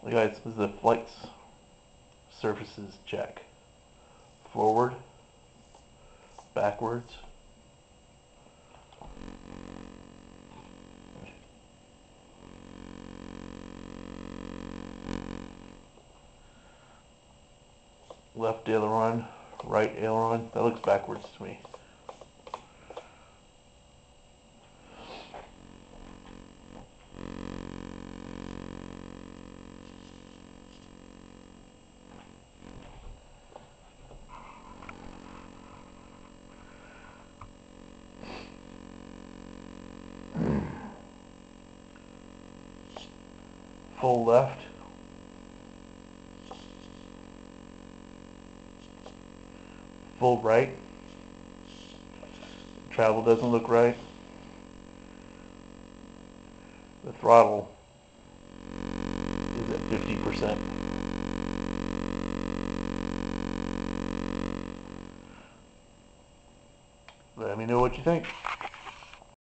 Guys, this is a flight surfaces check. Forward, backwards, left aileron, right aileron. That looks backwards to me. Full left, full right. Travel doesn't look right. The throttle is at 50%. Let me know what you think.